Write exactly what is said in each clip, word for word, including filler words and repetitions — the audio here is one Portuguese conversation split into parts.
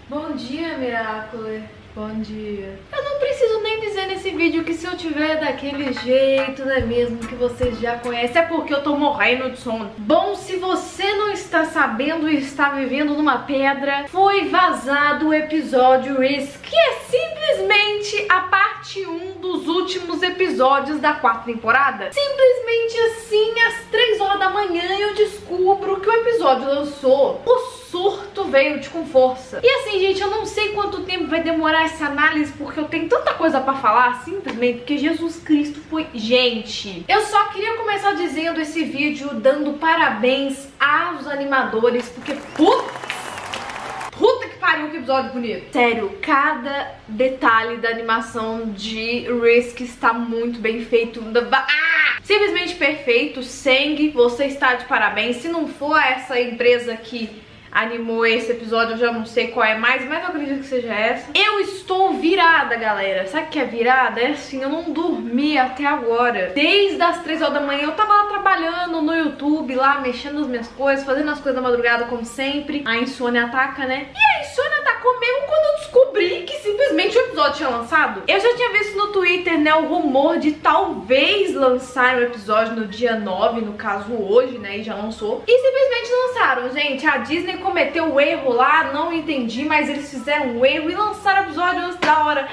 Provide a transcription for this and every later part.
Bom dia, Miracle. Bom dia. Eu não preciso nem dizer nesse vídeo que se eu tiver daquele jeito, não é mesmo, que vocês já conhecem, é porque eu tô morrendo de sono. Bom, se você não está sabendo e está vivendo numa pedra, foi vazado o episódio Risk, que é simplesmente a parte um dos últimos episódios da quarta temporada. Simplesmente assim, às três horas da manhã, eu descubro que o episódio lançou. O surto veio de com força. E assim, gente, eu não sei quanto tempo vai demorar essa análise, porque eu tenho tanta coisa pra falar, simplesmente porque Jesus Cristo foi... Gente, eu só queria começar dizendo esse vídeo, dando parabéns aos animadores, porque putz, puta que pariu, que episódio bonito. Sério, cada detalhe da animação de Risk está muito bem feito. Ah! Simplesmente perfeito. Seng, você está de parabéns. Se não for essa empresa que animou esse episódio, eu já não sei qual é mais, mas eu acredito que seja essa. Eu estou virada, galera. Sabe o que é virada? É assim, eu não dormi até agora. Desde as três horas da manhã eu tava lá trabalhando no YouTube, lá mexendo nas minhas coisas, fazendo as coisas da madrugada como sempre. A insônia ataca, né? E a insônia atacou mesmo quando eu descobri que simplesmente o episódio tinha lançado. Eu já tinha visto no Twitter, né, o rumor de talvez lançar o episódio no dia nove, no caso hoje, né, e já lançou. E simplesmente lançaram, gente. A Disney cometeu um erro lá, não entendi, mas eles fizeram um erro e lançaram o episódio antes da hora.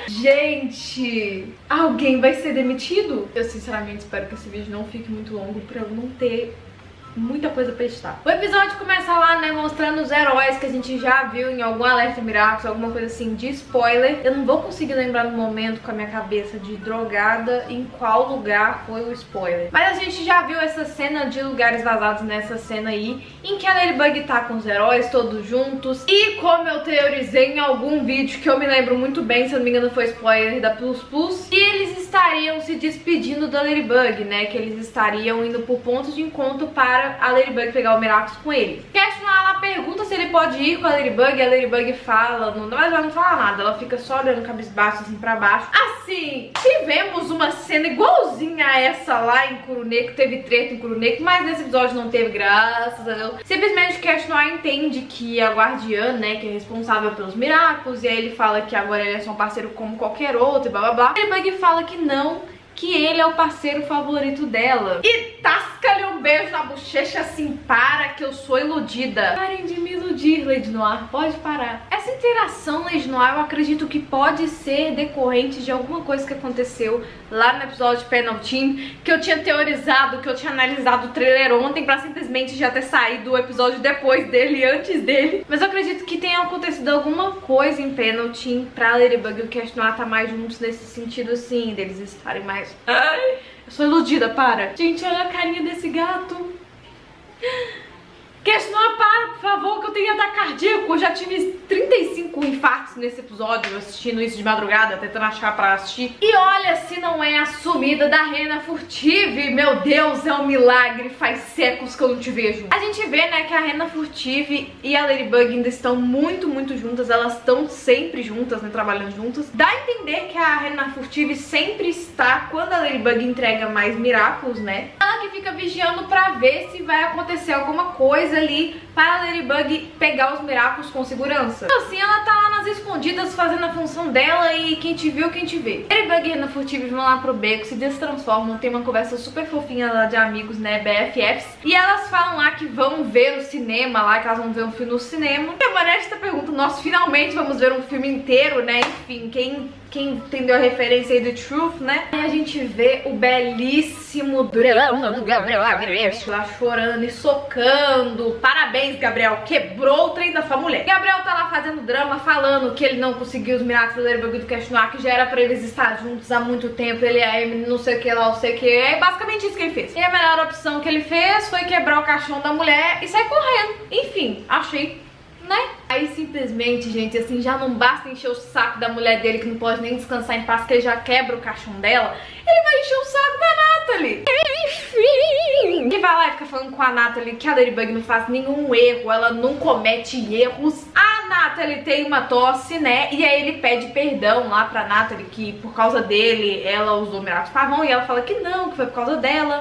Gente, alguém vai ser demitido? Eu sinceramente espero que esse vídeo não fique muito longo pra eu não ter muita coisa pra estar. O episódio começa lá, né, mostrando os heróis que a gente já viu em algum Alerta Miracle, alguma coisa assim de spoiler. Eu não vou conseguir lembrar no momento com a minha cabeça de drogada em qual lugar foi o spoiler. Mas a gente já viu essa cena de lugares vazados nessa cena aí, em que a Ladybug tá com os heróis todos juntos. E como eu teorizei em algum vídeo que eu me lembro muito bem, se eu não me engano foi spoiler da Plus Plus, e eles estariam se despedindo da Ladybug, né, que eles estariam indo por pontos de encontro para a Ladybug pegar o Miraculous com ele. Question, ela pergunta se ele pode ir com a Ladybug, e a Ladybug fala, não, mas ela não fala nada, ela fica só olhando cabisbaixo assim pra baixo. Assim, tivemos uma cena igualzinha a essa lá em Kuroneko, teve treta em Kuroneko, mas nesse episódio não teve, graças a Deus. Simplesmente Question entende que a Guardiã, né, que é responsável pelos Miraculous, e aí ele fala que agora ele é só um parceiro como qualquer outro e blá blá blá. A Ladybug fala que não, que ele é o parceiro favorito dela. E tasca-lhe um beijo na bochecha assim, para que eu sou iludida. Parem de me iludir, Lady Noir, pode parar. Essa interação, Lady Noir, eu acredito que pode ser decorrente de alguma coisa que aconteceu lá no episódio de Penalty, que eu tinha teorizado, que eu tinha analisado o trailer ontem pra simplesmente já ter saído o episódio depois dele e antes dele. Mas eu acredito que tenha acontecido alguma coisa em Penalty pra Ladybug e o Question Noir tá mais juntos nesse sentido assim, deles estarem mais... Ai, eu sou iludida, para. Gente, olha a carinha desse gato. Question Noir, para, por favor, que eu tenho ataque cardíaco. Eu já tive trinta e cinco infartos nesse episódio, assistindo isso de madrugada, tentando achar pra assistir. E olha se não é a sumida da Rena Furtive. Meu Deus, é um milagre, faz séculos que eu não te vejo. A gente vê, né, que a Rena Furtive e a Ladybug ainda estão muito, muito juntas. Elas estão sempre juntas, né, trabalhando juntas. Dá a entender que a Rena Furtive sempre está quando a Ladybug entrega mais Miraculous, né? Ela que fica vigiando pra ver se vai acontecer alguma coisa ali para a Ladybug pegar os Miraculous com segurança. Então assim, ela tá lá nas escondidas fazendo a função dela e quem te viu, quem te vê. Ladybug e Rena Furtive vão lá pro beco, se destransformam, tem uma conversa super fofinha lá de amigos, né, B F Fs. E elas falam lá que vão ver o cinema lá, que elas vão ver um filme no cinema. E a Vanessa pergunta, nós finalmente vamos ver um filme inteiro, né, enfim, quem... Quem entendeu a referência aí do Truth, né? E a gente vê o belíssimo Gabriel lá chorando e socando. Parabéns, Gabriel. Quebrou o trem da sua mulher. Gabriel tá lá fazendo drama, falando que ele não conseguiu os Miraculous do Ladybug e do Question Noir, que já era pra eles estar juntos há muito tempo. Ele é não sei o que lá, não sei o que. É basicamente isso que ele fez. E a melhor opção que ele fez foi quebrar o caixão da mulher e sair correndo. Enfim, achei... né? Aí simplesmente, gente, assim, já não basta encher o saco da mulher dele que não pode nem descansar em paz, que ele já quebra o caixão dela, ele vai encher o saco da Natalie. Enfim. E vai lá e fica falando com a Natalie que a Ladybug não faz nenhum erro, ela não comete erros. A Natalie tem uma tosse, né? E aí ele pede perdão lá pra Natalie, que por causa dele ela usou Miraculous Pavão, e ela fala que não, que foi por causa dela.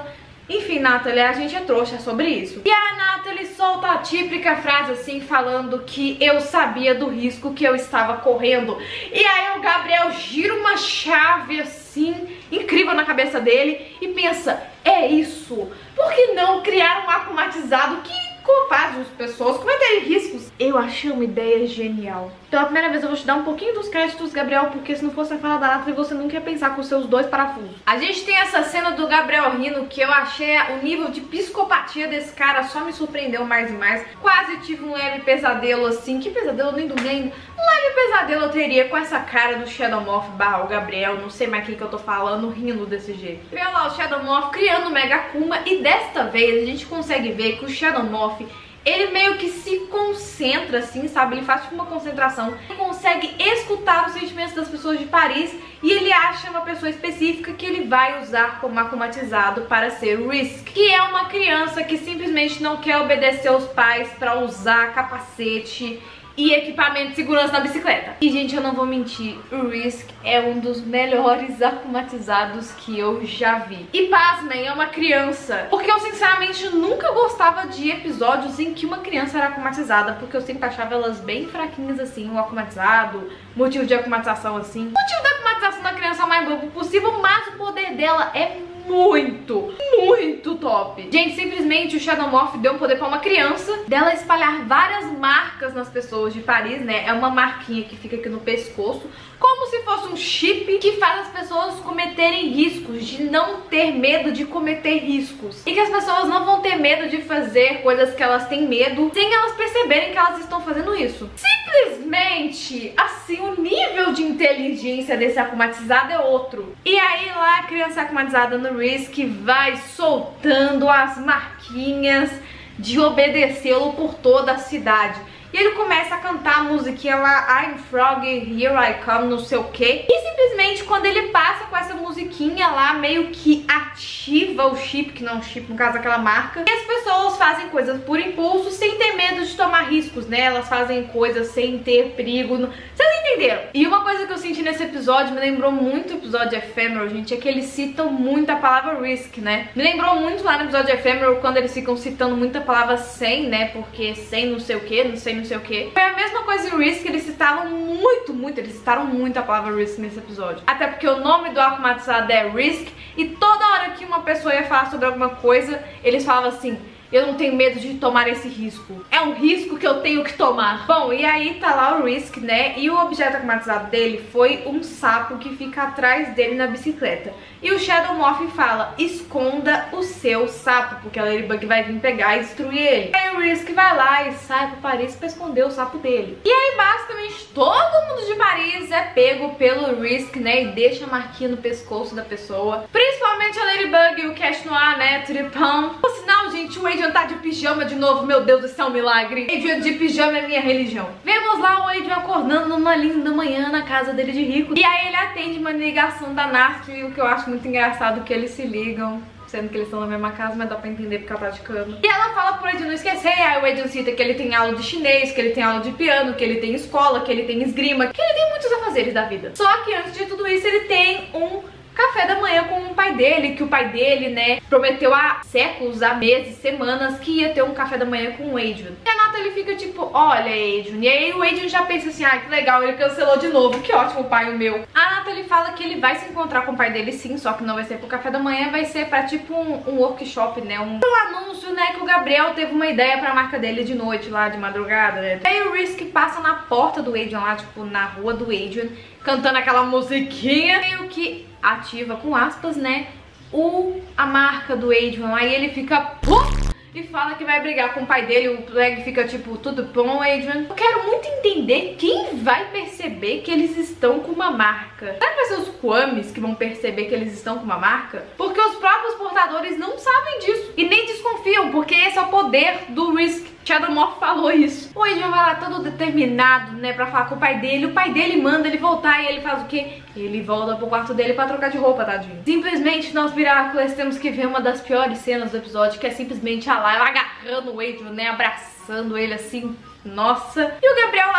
Enfim, Nathalie, a gente é trouxa sobre isso. E a Nathalie solta a típica frase assim, falando que eu sabia do risco que eu estava correndo. E aí o Gabriel gira uma chave assim, incrível na cabeça dele e pensa, é isso, por que não criar um akumatizado que faz as pessoas cometerem riscos? Eu achei uma ideia genial. Pela primeira vez eu vou te dar um pouquinho dos créditos, Gabriel, porque se não fosse a fala da Nathalie, você nunca ia pensar com os seus dois parafusos. A gente tem essa cena do Gabriel rindo, que eu achei o nível de psicopatia desse cara só me surpreendeu mais e mais. Quase tive um leve pesadelo assim, que pesadelo, nem dormi ainda. Um leve pesadelo eu teria com essa cara do Shadowmoth barra o Gabriel, não sei mais quem que eu tô falando, rindo desse jeito. Vê lá o Shadowmoth criando o Mega Akuma e desta vez a gente consegue ver que o Shadowmoth, ele meio que se concentra assim, sabe? Ele faz tipo uma concentração. Ele consegue escutar os sentimentos das pessoas de Paris e ele acha uma pessoa específica que ele vai usar como akumatizado para ser Risk, que é uma criança que simplesmente não quer obedecer aos pais para usar capacete e equipamento de segurança na bicicleta. E, gente, eu não vou mentir, o Risk é um dos melhores akumatizados que eu já vi. E, pasmem, é uma criança. Porque eu, sinceramente, nunca gostava de episódios em que uma criança era akumatizada, porque eu sempre achava elas bem fraquinhas, assim, o akumatizado, motivo de akumatização, assim. O motivo da akumatização da criança é o mais bobo possível, mas o poder dela é muito, muito top. Gente, simplesmente o Shadowmoth deu um poder pra uma criança dela espalhar várias marcas nas pessoas de Paris, né? É uma marquinha que fica aqui no pescoço, como se fosse um chip que faz as pessoas cometerem riscos, de não ter medo de cometer riscos. E que as pessoas não vão ter medo de fazer coisas que elas têm medo, sem elas perceberem que elas estão fazendo isso. Simplesmente, assim, o nível de inteligência desse akumatizado é outro. E aí lá a criança akumatizada no Risk vai soltando as marquinhas de obedecê-lo por toda a cidade. E ele começa a cantar a musiquinha lá, I'm Frog, Here I Come, não sei o que. E simplesmente quando ele passa com essa musiquinha lá, meio que ativa o chip, que não é um chip, no caso aquela marca. E as pessoas fazem coisas por impulso, sem ter medo de tomar riscos, né? Elas fazem coisas sem ter perigo. No... Vocês entenderam? E uma coisa que eu senti nesse episódio, me lembrou muito o episódio Ephemeral, gente, é que eles citam muito a palavra Risk, né? Me lembrou muito lá no episódio Ephemeral, quando eles ficam citando muita palavra sem, né? Porque sem não sei o que, não sei não sei o que. Foi a mesma coisa em Risk, eles citavam muito, muito, eles citaram muito a palavra Risk nesse episódio. Até porque o nome do akumatizado é Risk, e toda hora que uma pessoa ia falar sobre alguma coisa, eles falavam assim, eu não tenho medo de tomar esse risco. É um risco que eu tenho que tomar. Bom, e aí tá lá o Risk, né? E o objeto akumatizado dele foi um sapo que fica atrás dele na bicicleta. E o Shadowmoth fala, esconda o seu sapo, porque a Ladybug vai vir pegar e destruir ele. Aí o Risk vai lá e sai pro Paris pra esconder o sapo dele. E aí basicamente todo mundo de Paris é pego pelo Risk, né? E deixa a marquinha no pescoço da pessoa. Principalmente a Ladybug e o Cat Noir, né? Tripão. Por sinal, gente, o Adrian tá de pijama de novo, meu Deus, isso é um milagre. Adrian de pijama é minha religião. Vemos lá o Adrian acordando numa linda manhã na casa dele de rico. E aí ele atende uma ligação da Nathalie, o que eu acho muito engraçado que eles se ligam, sendo que eles estão na mesma casa, mas dá pra entender porque ela tá de cama. E ela fala pro Adrian não esquecer, aí o Adrian cita que ele tem aula de chinês, que ele tem aula de piano, que ele tem escola, que ele tem esgrima, que ele tem muitos afazeres da vida. Só que antes de tudo isso ele tem um café da manhã com o pai dele, que o pai dele, né, prometeu há séculos, há meses, semanas, que ia ter um café da manhã com o Adrian. E a Nathalie fica tipo, olha, Adrian. E aí o Adrian já pensa assim, ah, que legal, ele cancelou de novo, que ótimo o pai o meu. A Nathalie fala que ele vai se encontrar com o pai dele sim, só que não vai ser pro café da manhã, vai ser pra tipo um, um workshop, né, um, um anúncio, né, que o Gabriel teve uma ideia pra marca dele de noite, lá de madrugada, né. Aí o Risk passa na porta do Adrian lá, tipo, na rua do Adrian, cantando aquela musiquinha, meio que ativa, com aspas, né, o, a marca do Adrian. Aí ele fica pum, e fala que vai brigar com o pai dele. O Plague fica tipo, tudo bom, Adrian? Eu quero muito entender quem vai perceber que eles estão com uma marca. Será que vai ser os Kwamis que vão perceber que eles estão com uma marca? Porque os próprios portadores não sabem disso e nem desconfiam, porque esse é o poder do Risk. Shadowmoth falou isso. O Adrian vai lá todo determinado, né, pra falar com o pai dele. O pai dele manda ele voltar e ele faz o quê? Ele volta pro quarto dele pra trocar de roupa, tadinho. Simplesmente, nós Miraculous temos que ver uma das piores cenas do episódio, que é simplesmente a Layla agarrando o Adrian, né, abraçando ele assim. Nossa. E o Gabriel lá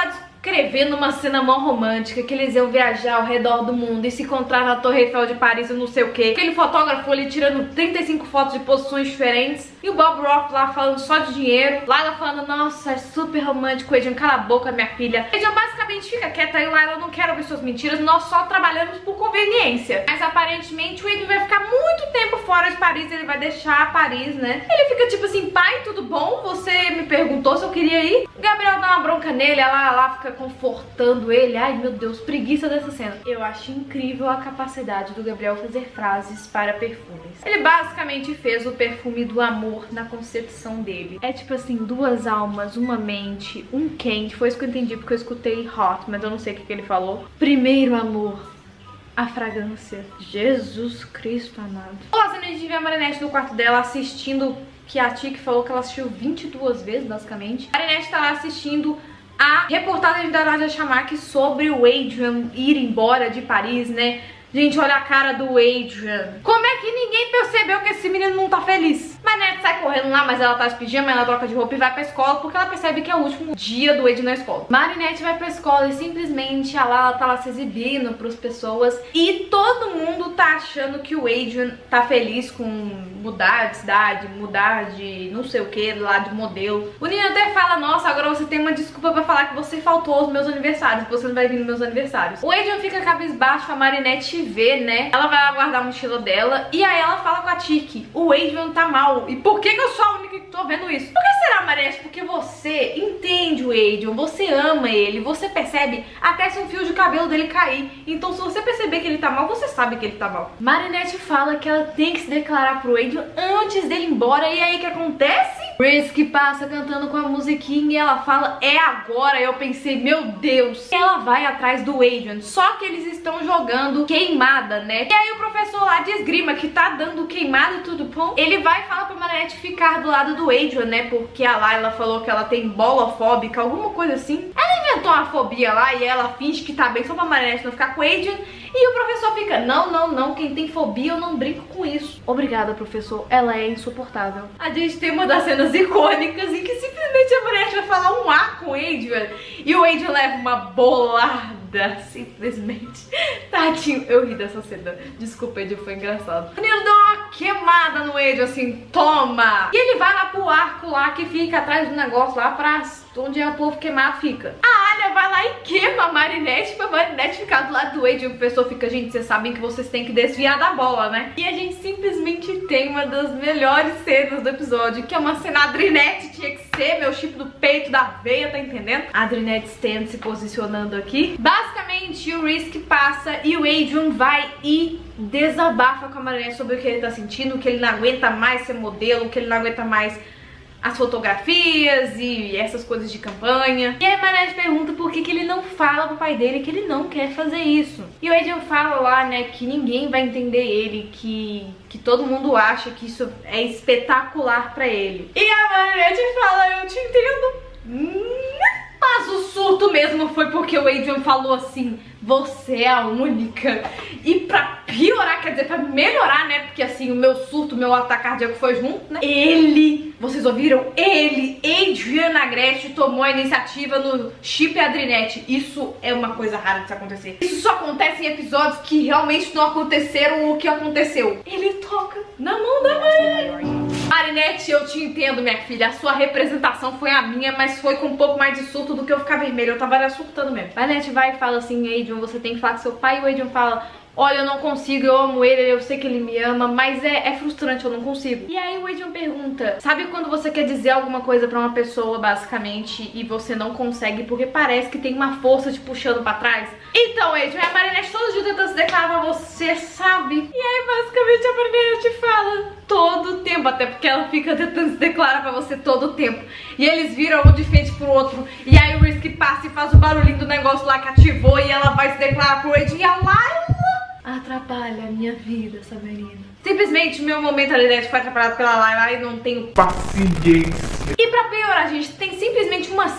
escrevendo uma cena mó romântica, que eles iam viajar ao redor do mundo e se encontrar na Torre Eiffel de Paris e não sei o que. Aquele fotógrafo ali tirando trinta e cinco fotos de posições diferentes. E o Bob Roth lá falando só de dinheiro. Laila falando, nossa, é super romântico, Adrian, cala a boca, minha filha. Adrian basicamente fica quieta e Laila, eu não quero ouvir suas mentiras, nós só trabalhamos por conveniência. Mas aparentemente o Adrian vai ficar muito tempo fora de Paris, ele vai deixar Paris, né? Ele fica tipo assim, pai, tudo bom? Você me perguntou se eu queria ir? O Gabriel dá uma bronca nele, ela lá fica confortando ele. Ai, meu Deus, preguiça dessa cena. Eu acho incrível a capacidade do Gabriel fazer frases para perfumes. Ele basicamente fez o perfume do amor na concepção dele. É tipo assim, duas almas, uma mente, um quente. Foi isso que eu entendi, porque eu escutei hot, mas eu não sei o que, que ele falou. Primeiro amor, a fragrância. Jesus Cristo amado. Olá, a gente vê a Marinette no quarto dela assistindo, que a Tia falou que ela assistiu vinte e duas vezes, basicamente. A Marinette tá lá assistindo a reportagem da Nadia Shamaki sobre o Adrian ir embora de Paris, né? Gente, olha a cara do Adrian. Como é que ninguém percebeu que esse menino não tá feliz? Marinette sai correndo lá, mas ela tá de pijama, ela troca de roupa e vai pra escola, porque ela percebe que é o último dia do Adrian na escola. Marinette vai pra escola e simplesmente ela, ela tá lá se exibindo pras pessoas. E todo mundo tá achando que o Adrian tá feliz com mudar de cidade, mudar de não sei o que, lá de modelo. O Nino até fala, nossa, agora você tem uma desculpa pra falar que você faltou aos meus aniversários, que você não vai vir nos meus aniversários. O Adrian fica cabisbaixo, a Marinette vê, né? Ela vai lá guardar a mochila dela e aí ela fala com a Tiki, o Adrian tá mal. E por que que eu sou a única que tô vendo isso? Por que será, Marinette? Porque você entende o Adrian, você ama ele, você percebe até se um fio de cabelo dele cair. Então se você perceber que ele tá mal, você sabe que ele tá mal. Marinette fala que ela tem que se declarar pro Adrian antes dele ir embora. E aí o que acontece? Risk passa cantando com a musiquinha e ela fala, é agora. Eu pensei, meu Deus. Ela vai atrás do Adrian, só que eles estão jogando queimada, né? E aí o professor lá de esgrima, que tá dando queimada e tudo bom, ele vai e fala pra Marinette ficar do lado do Adrian, né? Porque a Laila falou que ela tem bola fóbica, alguma coisa assim. Ela inventou uma fobia lá e ela finge que tá bem só pra Marinette não ficar com o Adrian. E o professor fica, não, não, não, quem tem fobia eu não brinco com isso. Obrigada, professor, ela é insuportável. A gente tem uma das cenas icônicas em que simplesmente a Marinette vai falar um A com o Adrian e o Adrian leva uma bolada, simplesmente. Tadinho, eu ri dessa cena, desculpa, Adrian, foi engraçado. O Nino dá uma queimada no Adrian, assim, toma! E ele vai lá pro arco lá que fica atrás do negócio lá pra onde é o povo queimado fica. A Alia vai lá e queima a Marinette pra Marinette ficar do lado do Adrian. O professor fica, gente, vocês sabem que vocês têm que desviar da bola, né? E a gente simplesmente tem uma das melhores cenas do episódio, que é uma cena Adrinette, tinha que ser meu chip do peito, da veia, tá entendendo? A Adrinette stand se posicionando aqui. Basicamente, o Risk passa e o Adrian vai e desabafa com a Marinette sobre o que ele tá sentindo, que ele não aguenta mais ser modelo, que ele não aguenta mais as fotografias e essas coisas de campanha. E aí a Marinette pergunta por que que ele não fala pro pai dele que ele não quer fazer isso. E o Adrian fala lá, né, que ninguém vai entender ele, que, que todo mundo acha que isso é espetacular pra ele. E a Marinette fala, eu te entendo. Mas o surto mesmo foi porque o Adrian falou assim, você é a única. E pra piorar, quer dizer, pra melhorar, né? Porque assim, o meu surto, o meu ataque cardíaco foi junto, né? Ele, vocês ouviram? Ele, Adrian Agreste, tomou a iniciativa no chip Adrinette. Isso é uma coisa rara de se acontecer. Isso só acontece em episódios que realmente não aconteceram o que aconteceu. Ele toca na mão da mãe. Marinette, eu te entendo, minha filha. A sua representação foi a minha, mas foi com um pouco mais de surto do que eu ficar vermelho. Eu tava surtando mesmo. Marinette vai e fala assim, Adrian, você tem que falar com seu pai. E o Adrian fala, olha, eu não consigo, eu amo ele, eu sei que ele me ama, mas é, é frustrante, eu não consigo. E aí o Adrian pergunta, sabe quando você quer dizer alguma coisa pra uma pessoa, basicamente, e você não consegue porque parece que tem uma força te puxando pra trás? Então, Adrian, a Marinette todo dia tentando se declarar pra você, sabe? E aí, basicamente, a Marinette fala todo o tempo, até porque ela fica tentando se declarar pra você todo o tempo. E eles viram um de frente pro outro, e aí o Risk passa e faz o barulhinho do negócio lá que ativou, e ela vai se declarar pro Adrian, e a Laila atrapalha a minha vida, essa menina. Simplesmente meu momento ali foi atrapalhado pela Laila e não tenho paciência. E pra piorar, gente, tem simplesmente uma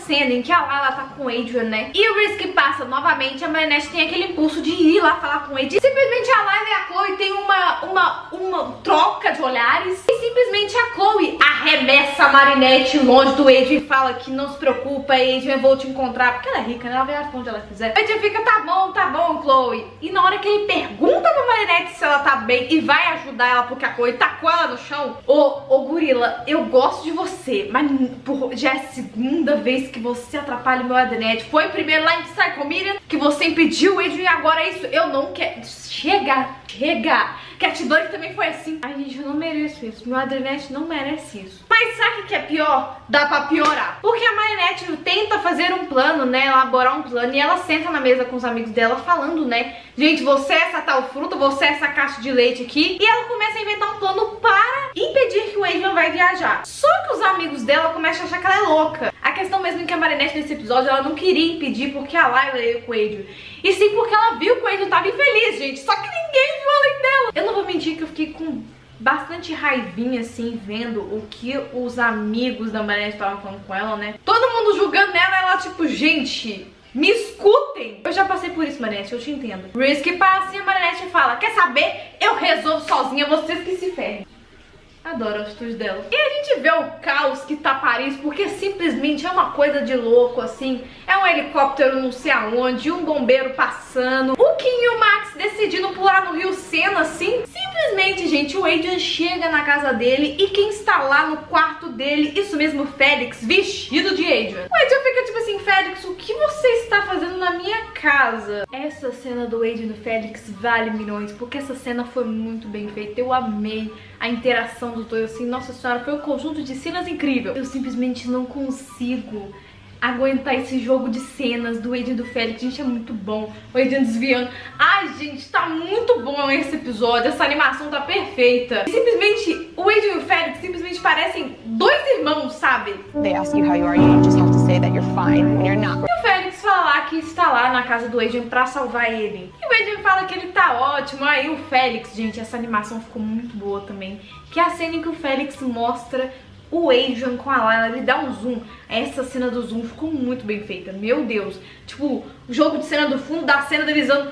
cena em que a Layla tá com o Adrian, né? E o Risk passa novamente, a Marinette tem aquele impulso de ir lá falar com o Adrian. Simplesmente a Layla e a Chloe tem uma, uma, uma troca de olhares. E simplesmente a Chloe arremessa a Marinette longe do Adrian e fala que não se preocupa, Adrian, eu vou te encontrar. Porque ela é rica, né? Ela vai onde ela quiser. O Adrian fica, tá bom, tá bom, Chloe. E na hora que ele pergunta pra Marinette se ela tá bem e vai ajudar ela porque a Chloe tacou ela no chão. Ô, ô gorila, eu gosto de você, mas por, já é a segunda vez que você atrapalha o meu Adnet. Foi primeiro lá em Psycho Miriam que você impediu o Adrian e agora é isso. Eu não quero... Chega, chega. Cat Dog também foi assim. Ai, gente, eu não mereço isso. Meu Adnet não merece isso. Mas sabe o que é pior? Dá pra piorar. Porque a Marinette tenta fazer um plano, né? Elaborar um plano. E ela senta na mesa com os amigos dela falando, né? Gente, você é essa tal fruta, você é essa caixa de leite aqui. E ela começa a inventar um plano para impedir que o Adrian vai viajar. Só que os amigos dela começam a achar que ela é louca. A questão mesmo é que a Marinette nesse episódio, ela não queria impedir porque a Layla ia com o Adrian. E sim porque ela viu que o Adrian tava infeliz, gente. Só que ninguém viu além dela. Eu não vou mentir que eu fiquei com bastante raivinha, assim, vendo o que os amigos da Marinette estavam falando com ela, né? Todo mundo julgando ela, ela tipo, gente... Me escutem! Eu já passei por isso, Marinette, eu te entendo. Risk passa e a Marinette fala, quer saber? Eu resolvo sozinha, vocês que se ferrem. Adoro a atitude dela. E a gente vê o caos que tá Paris, porque simplesmente é uma coisa de louco, assim. É um helicóptero não sei aonde, um bombeiro passando, o Kim e o Max decidindo pular no Rio Sena, assim. Simplesmente, gente, o Adrian chega na casa dele e quem está lá no quarto dele, isso mesmo, Félix, vestido de Adrian. O Adrian fica tipo assim, Félix, o que você está fazendo na minha casa? Essa cena do Adrian e do Félix vale milhões, porque essa cena foi muito bem feita. Eu amei a interação dos dois, assim, nossa senhora, foi um conjunto de cenas incrível. Eu simplesmente não consigo aguentar esse jogo de cenas do Adrian e do Félix. Gente, é muito bom. O Adrian desviando. Ai, gente, tá muito bom esse episódio. Essa animação tá perfeita. E simplesmente, o Adrian e o Félix simplesmente parecem dois irmãos, sabe? They ask you how you are, you just have to say that you're fine when you're not. E o Félix fala que está lá na casa do Adrian pra salvar ele. E o Adrian fala que ele tá ótimo. Aí o Félix, gente, essa animação ficou muito boa também. Que é a cena em que o Félix mostra o Adrian com a Layla, ele dá um zoom. Essa cena do zoom ficou muito bem feita, meu Deus. Tipo, o jogo de cena do fundo, da cena deles andando.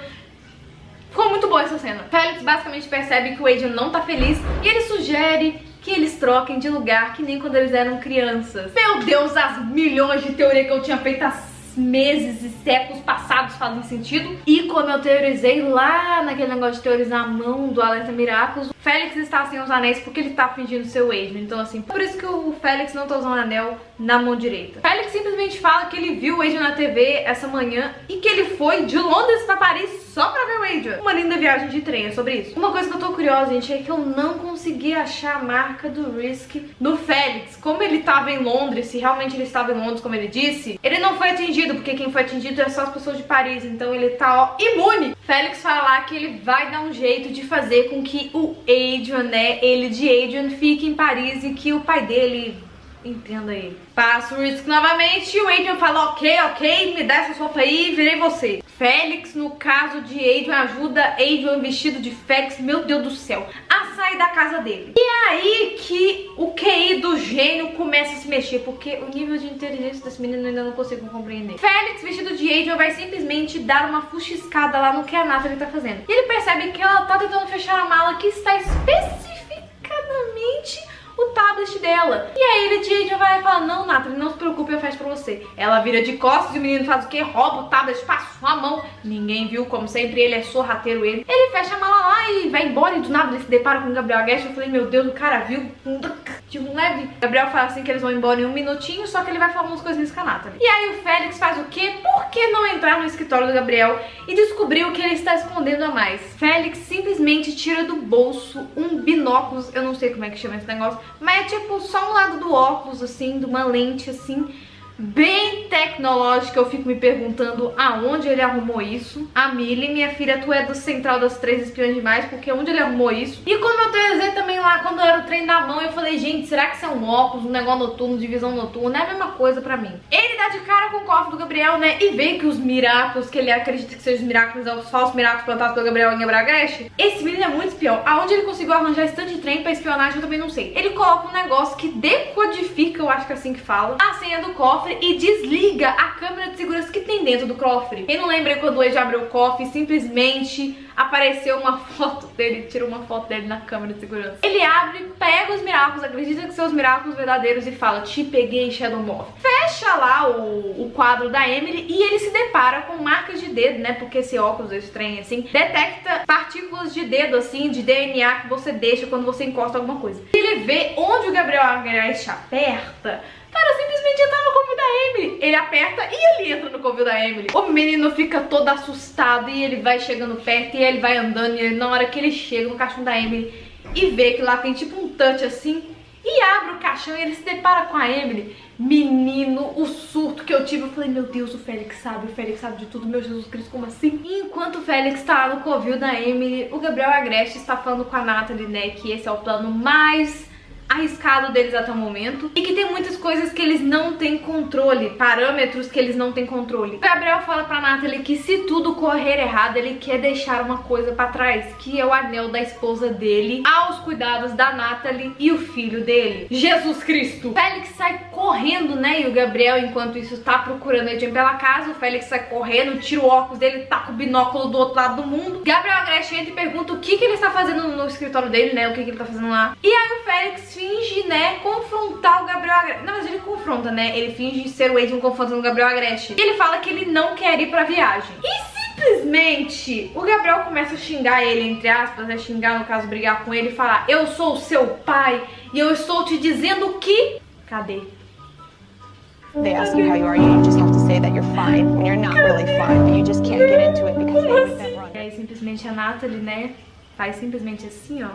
Ficou muito boa essa cena. Félix basicamente percebe que o Adrian não tá feliz e ele sugere que eles troquem de lugar, que nem quando eles eram crianças. Meu Deus, as milhões de teorias que eu tinha feito há meses e séculos passados fazem sentido. E como eu teorizei lá naquele negócio de teorizar a mão do Alerta Miraculous, Félix está sem os anéis porque ele tá fingindo ser o Adrian. Então assim, por isso que o Félix não tá usando o anel na mão direita. Félix simplesmente fala que ele viu o Adrian na T V essa manhã e que ele foi de Londres pra Paris só pra ver o Adrian. Uma linda viagem de trem, é sobre isso. Uma coisa que eu tô curiosa, gente, é que eu não consegui achar a marca do Risk no Félix. Como ele tava em Londres, se realmente ele estava em Londres, como ele disse, ele não foi atingido, porque quem foi atingido é só as pessoas de Paris, então ele tá, ó, imune. Félix fala que ele vai dar um jeito de fazer com que o Adrian, né, ele de Adrian, fique em Paris e que o pai dele entenda ele. Passa o Risk novamente e o Adrian fala, ok, ok, me dá essa sopa aí e virei você. Félix, no caso de Adrian, ajuda Adrian vestido de Félix, meu Deus do céu, a sair da casa dele. E é aí que o Q I do gênio começa a se mexer, porque o nível de inteligência desse menino eu ainda não consigo compreender. Félix, vestido de Adrian, vai simplesmente dar uma fuxiscada lá no que a Natalie tá fazendo. E ele percebe que ela tá tentando fechar a mala que está especificadamente o tablet dela. E aí ele de Adrian vai falar, não, Natalie, não se preocupe, eu faço pra você. Ela vira de costas e o menino faz o quê? Rouba o tablet, passa a mão. Ninguém viu, como sempre, ele é sorrateiro ele. Ele fecha a mala lá e vai embora e do nada ele se depara com o Gabriel Guest. Eu falei, meu Deus, o cara viu. Tipo, um leve. Gabriel fala assim que eles vão embora em um minutinho, só que ele vai falar umas coisinhas com a Natalie. E aí o Félix faz o quê? Por que não entrar no escritório do Gabriel e descobrir o que ele está escondendo a mais? Félix simplesmente tira do bolso um binóculos, eu não sei como é que chama esse negócio, mas é tipo só um lado do óculos, assim, de uma lente, assim, bem tecnológica. Eu fico me perguntando aonde ele arrumou isso. A Millie, minha filha, tu é do Central das Três Espiões Demais, porque onde ele arrumou isso? E como eu teorizei também lá, quando era o trem da mão, eu falei, gente, será que isso é um óculos, um negócio noturno, de visão noturna? É a mesma coisa pra mim. Ele dá dá de cara com o cofre do Gabriel, né, e vê que os Miraculous, que ele acredita que sejam os Miraculous, são os falsos Miraculous plantados pelo Gabriel em Abragreste. Esse menino é muito espião. Aonde ele conseguiu arranjar esse tanto de trem pra espionagem, eu também não sei. Ele coloca um negócio que decodifica, eu acho que é assim que fala, a senha do cofre e desliga a câmera de segurança que tem dentro do cofre. Quem não lembra quando o Wade abriu o cofre, simplesmente apareceu uma foto dele, tirou uma foto dele na câmera de segurança. Ele abre, pega os Miraculous, acredita que são os Miraculous verdadeiros e fala: te peguei, Shadow Morph. Fecha lá o, o quadro da Emily e ele se depara com marcas de dedo, né, porque esse óculos estranho assim detecta partículas de dedo assim, de D N A que você deixa quando você encosta alguma coisa. Ele vê onde o Gabriel Agreste aperta para simplesmente entrar no covil da Emily. Ele aperta e ele entra no covil da Emily. O menino fica todo assustado e ele vai chegando perto e ele vai andando, e ele, na hora que ele chega no caixão da Emily e vê que lá tem tipo um touch assim, e abre o caixão e ele se depara com a Emily. Menino, o surto que eu tive, eu falei: meu Deus, o Félix sabe, o Félix sabe de tudo, meu Jesus Cristo, como assim? E enquanto o Félix tá lá no covil da Emily, o Gabriel Agreste está falando com a Natalie, né, que esse é o plano mais arriscado deles até o momento e que tem muitas coisas que eles não têm controle, parâmetros que eles não têm controle. O Gabriel fala pra Natalie que se tudo correr errado, ele quer deixar uma coisa pra trás, que é o anel da esposa dele aos cuidados da Natalie e o filho dele, Jesus Cristo. O Félix sai correndo, né, e o Gabriel, enquanto isso, tá procurando ele pela casa. O Félix sai correndo, tira o óculos dele, tá com o binóculo do outro lado do mundo. Gabriel Agreste entra e pergunta o que que ele está fazendo no escritório dele, né, o que que ele tá fazendo lá. E aí o Félix finge, né, confrontar o Gabriel Agreste. Não, mas ele confronta, né, ele finge ser o Adrian confrontando o Gabriel Agreste. E ele fala que ele não quer ir pra viagem. E simplesmente o Gabriel começa a xingar ele, entre aspas, né, xingar, no caso, brigar com ele e falar: eu sou o seu pai e eu estou te dizendo que... Cadê? They ask you how you are, you just have to say that you're fine when you're not really fine, but you just can't get into it because they make that run. E aí simplesmente a Natalie, né, faz simplesmente assim, ó.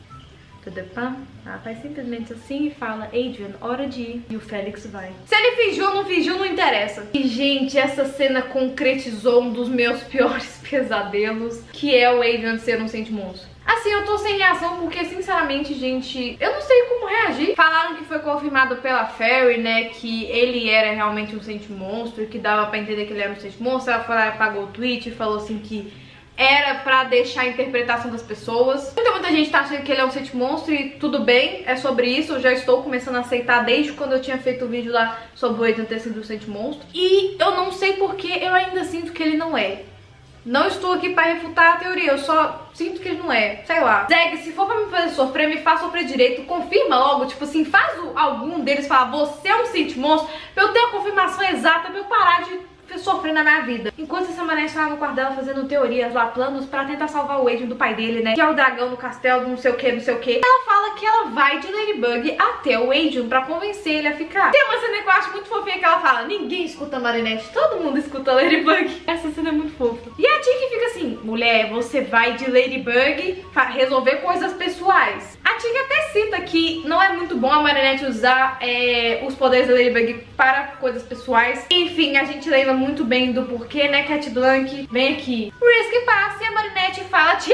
Ela faz simplesmente assim e fala: Adrian, hora de ir. E o Félix vai. Se ele fingiu ou não fingiu, não interessa. E, gente, essa cena concretizou um dos meus piores pesadelos, que é o Adrian ser um sentimonstro. Assim, eu tô sem reação porque, sinceramente, gente, eu não sei como reagir. Falaram que foi confirmado pela Fairy, né, que ele era realmente um sentimonstro, que dava pra entender que ele era um sentimonstro. Ela foi lá e apagou o tweet e falou assim que era pra deixar a interpretação das pessoas. Muita, muita gente tá achando que ele é um sentimonstro e tudo bem, é sobre isso. Eu já estou começando a aceitar desde quando eu tinha feito o vídeo lá sobre o Adrian ter sido um sentimonstro. E eu não sei porque eu ainda sinto que ele não é. Não estou aqui pra refutar a teoria, eu só sinto que ele não é, sei lá. Zeg, se for pra me fazer sofrer, me faz sofrer direito, confirma logo, tipo assim, faz o, algum deles falar: você é um sentimonstro, pra eu ter a confirmação exata, pra eu parar de sofrer na minha vida. Enquanto essa mané estava no quarto dela fazendo teorias lá, planos pra tentar salvar o Adrian do pai dele, né, que é o dragão no castelo, não sei o que, não sei o que, ela fala que ela vai de Ladybug até o Adrian pra convencer ele a ficar. Tem uma cena que eu acho muito fofinha que ela fala: ninguém escuta a Marinette, todo mundo escuta Ladybug. Essa cena é muito fofa. E a Tiki fica assim: mulher, você vai de Ladybug resolver coisas pessoais. A Tiki até cita que não é muito bom a Marinette usar é, os poderes da Ladybug para coisas pessoais. Enfim, a gente lembra muito bem do porquê, né, Cat Blanc vem aqui. Risk passa e a Marinette fala: Tiki,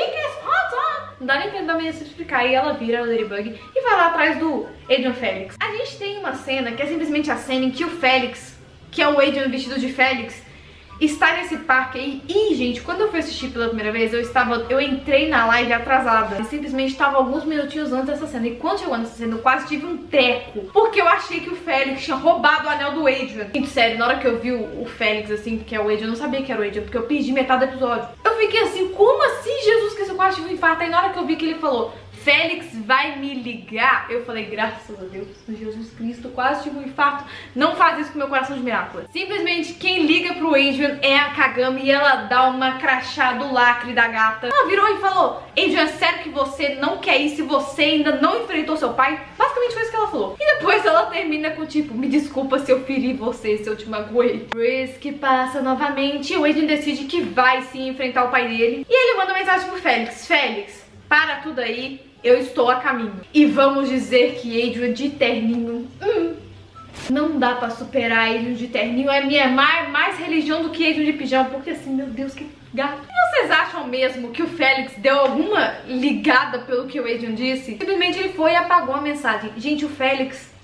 não dá nem tempo da menina se explicar. E ela vira a Ladybug e vai lá atrás do Adrian Félix. A gente tem uma cena que é simplesmente a cena em que o Félix, que é o Adrian vestido de Félix, está nesse parque aí. E, gente, quando eu fui assistir pela primeira vez, eu estava, eu entrei na live atrasada. E simplesmente estava alguns minutinhos antes dessa cena. E quando chegou nessa cena, eu quase tive um treco, porque eu achei que o Félix tinha roubado o anel do Adrian. Gente, sério, na hora que eu vi o, o Félix, assim, que é o Adrian, eu não sabia que era o Adrian, porque eu perdi metade do episódio. Eu fiquei assim: como assim, Jesus, que eu quase tive um infarto? Aí na hora que eu vi que ele falou: Félix vai me ligar, eu falei: graças a Deus, Jesus Cristo, quase tive um infarto. Não faz isso com meu coração de Miraculous. Simplesmente quem liga pro Adrian é a Kagami e ela dá uma crachá do lacre da gata. Ela virou e falou: Adrian, é sério que você não quer ir se você ainda não enfrentou seu pai? Basicamente foi isso que ela falou. E depois ela termina com tipo: me desculpa se eu feri você, se eu te magoei. Risk passa novamente e o Adrian decide que vai sim enfrentar o pai dele. E ele manda uma mensagem pro Félix: Félix, para tudo aí, eu estou a caminho. E vamos dizer que Adrian de terninho, hum, não dá pra superar Adrian de terninho. É minha mais, mais religião do que Adrian de pijama, porque assim, meu Deus, que gato. Vocês acham mesmo que o Félix deu alguma ligada pelo que o Adrian disse? Simplesmente ele foi e apagou a mensagem. Gente, o Félix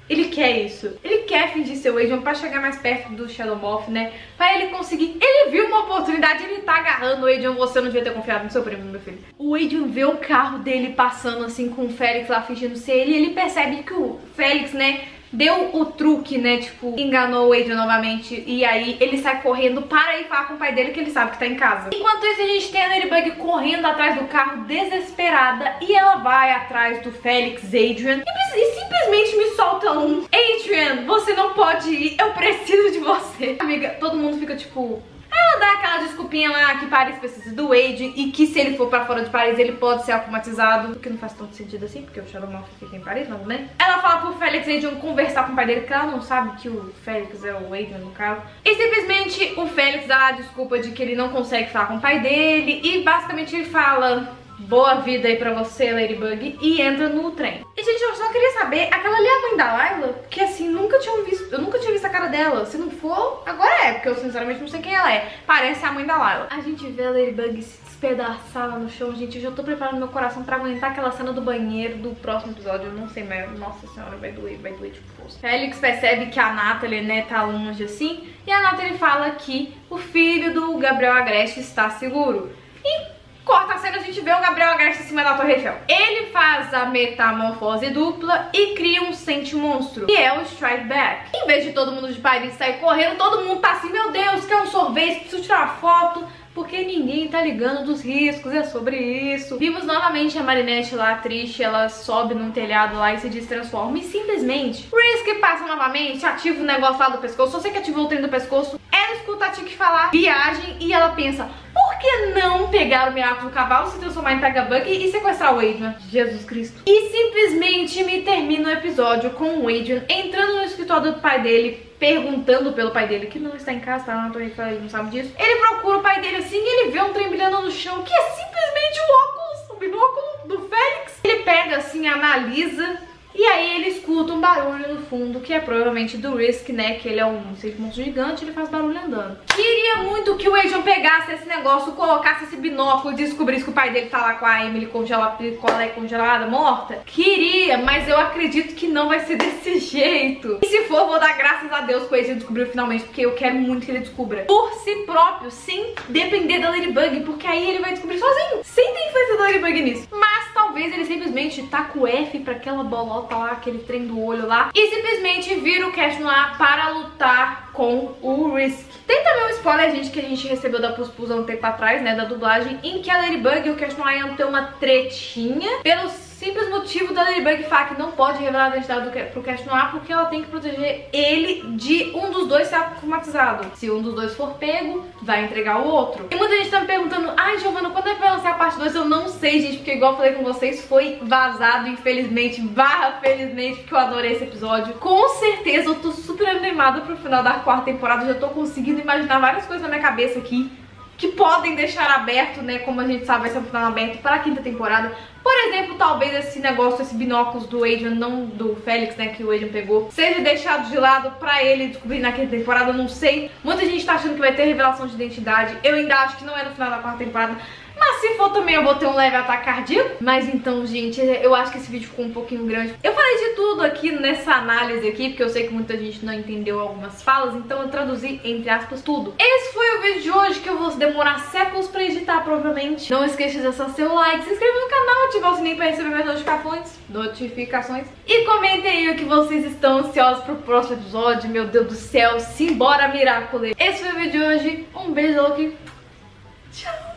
Ele quer isso. Ele quer fingir ser o Adrian pra chegar mais perto do Shadow Moth, né? Pra ele conseguir... Ele viu uma oportunidade, ele tá agarrando o Adrian. Você não devia ter confiado no seu primo, meu filho. O Adrian vê o carro dele passando assim com o Félix lá fingindo ser ele. E ele percebe que o Félix, né, deu o truque, né, tipo, enganou o Adrian novamente. E aí ele sai correndo para ir falar com o pai dele, que ele sabe que tá em casa. Enquanto isso, a gente tem a Ladybug correndo atrás do carro, desesperada. E ela vai atrás do Félix, Adrian, e, e simplesmente me solta um: Adrian, você não pode ir, eu preciso de você. Amiga, todo mundo fica tipo... Ela dá aquela desculpinha lá que Paris precisa do Wade e que se ele for pra fora de Paris ele pode ser automatizado, o que não faz tanto sentido assim, porque o Shadow Moth fica em Paris, não, né? Ela fala pro Félix e Adrian conversar com o pai dele, que ela não sabe que o Félix é o Adrian no caso. E simplesmente o Félix dá a desculpa de que ele não consegue falar com o pai dele e basicamente ele fala: boa vida aí pra você, Ladybug, e entra no trem. E, gente, eu só queria saber, aquela ali é a mãe da Layla? Porque, assim, nunca tinha visto, eu nunca tinha visto a cara dela. Se não for, agora é, porque eu, sinceramente, não sei quem ela é. Parece a mãe da Layla. A gente vê a Ladybug se despedaçar lá no chão, gente. Eu já tô preparando meu coração pra aguentar aquela cena do banheiro do próximo episódio. Eu não sei, mas, nossa senhora, vai doer, vai doer tipo força. Félix percebe que a Natalie, né, tá longe assim, e a Natalie fala que o filho do Gabriel Agreste está seguro. E corta a cena, a gente vê o Gabriel Agreste em cima da Torre Eiffel. Ele faz a metamorfose dupla e cria um sente monstro, que é o Strike Back. Em vez de todo mundo de Paris sair correndo, todo mundo tá assim: meu Deus, quer um sorvete, preciso tirar uma foto, porque ninguém tá ligando dos riscos, é sobre isso. Vimos novamente a Marinette lá triste, ela sobe num telhado lá e se destransforma. E simplesmente Risk passa novamente, ativa o negócio lá do pescoço. Só sei que ativou o trem do pescoço. Ela escuta a Tiki falar viagem e ela pensa: por que não pegar o Miraculous do cavalo, se transformar em Pega-Bug e sequestrar o Adrian? Jesus Cristo. E simplesmente me termina o episódio com o Adrian entrando no escritório do pai dele, perguntando pelo pai dele, que não está em casa, tá na Torre Eiffel, ele não sabe disso. Ele procura o pai dele assim e ele vê um trem brilhando no chão, que é simplesmente o óculos, o binóculo do Félix. Ele pega assim, analisa, e aí ele escuta um barulho no fundo, que é provavelmente do Risk, né, que ele é um ser monstro gigante, ele faz barulho andando. Queria muito que o Adrian pegasse esse negócio, colocasse esse binóculo e descobrisse que o pai dele tá lá com a Emily congelada, congelada, morta. Queria, mas eu acredito que não vai ser desse jeito. E se for, vou dar graças a Deus que o Adrian descobriu finalmente, porque eu quero muito que ele descubra por si próprio, sem depender da Ladybug, porque aí ele vai descobrir sozinho, sem ter influência da Ladybug nisso. Mas talvez ele simplesmente taca o F pra aquela bolota lá, aquele trem do olho lá, e simplesmente vira o Cash Noir para lutar com o Risk. Tem também um spoiler, gente, que a gente recebeu da Puspus há um tempo atrás, né, da dublagem, em que a Ladybug e o Cash Noir iam ter uma tretinha pelo simples motivo da Ladybug falar que não pode revelar a identidade do, pro Cash Noir, porque ela tem que proteger ele de um dos dois ser automatizado. Se um dos dois for pego, vai entregar o outro. E muita gente tá me perguntando: ai, Giovana, quando é que vai lançar a parte dois? Eu não sei, gente, porque igual eu falei com vocês, foi vazado, infelizmente, barra felizmente, porque eu adorei esse episódio. Com certeza eu tô super animada pro final da quarta temporada, eu já tô conseguindo imaginar várias coisas na minha cabeça aqui que podem deixar aberto, né, como a gente sabe, vai ser um final aberto para a quinta temporada. Por exemplo, talvez esse negócio, esse binóculos do Adrian, não do Félix, né, que o Adrian pegou, seja deixado de lado pra ele descobrir na quinta temporada, eu não sei. Muita gente tá achando que vai ter revelação de identidade, eu ainda acho que não é no final da quarta temporada. Mas se for também eu vou ter um leve ataque cardíaco. Mas então, gente, eu acho que esse vídeo ficou um pouquinho grande. Eu falei de tudo aqui nessa análise aqui, porque eu sei que muita gente não entendeu algumas falas, então eu traduzi, entre aspas, tudo. Esse foi o vídeo de hoje, que eu vou demorar séculos pra editar, provavelmente. Não esqueça de deixar seu like, se inscreva no canal, ativar o sininho pra receber minhas notificações. Notificações. E comentem aí o que vocês estão ansiosos pro próximo episódio. Meu Deus do céu, simbora, Miraculous. Esse foi o vídeo de hoje. Um beijo, Loki. Tchau.